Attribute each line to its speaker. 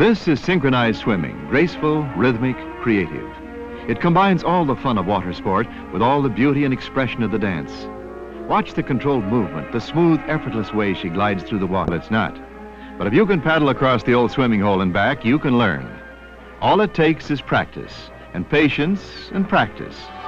Speaker 1: This is synchronized swimming, graceful, rhythmic, creative. It combines all the fun of water sport with all the beauty and expression of the dance. Watch the controlled movement, the smooth, effortless way she glides through the water. It's not. But if you can paddle across the old swimming hole and back, you can learn. All it takes is practice, and patience, and practice.